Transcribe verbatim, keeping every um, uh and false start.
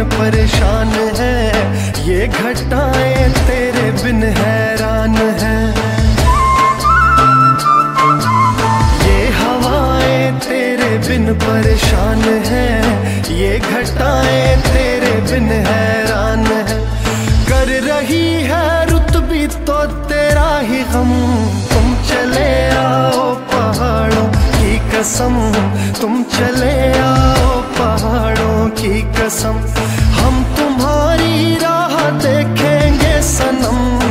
बिन परेशान है, ये घटाएं तेरे बिन हैरान है। ये हवाएं तेरे बिन परेशान है, ये घटाएं तेरे बिन हैरान है। कर रही है रुत भी तो तेरा ही गम, तुम चले आओ पहाड़ों की कसम, तुम चले आओ पहाड़ों की कसम। हम तुम्हारी राह देखेंगे सनम।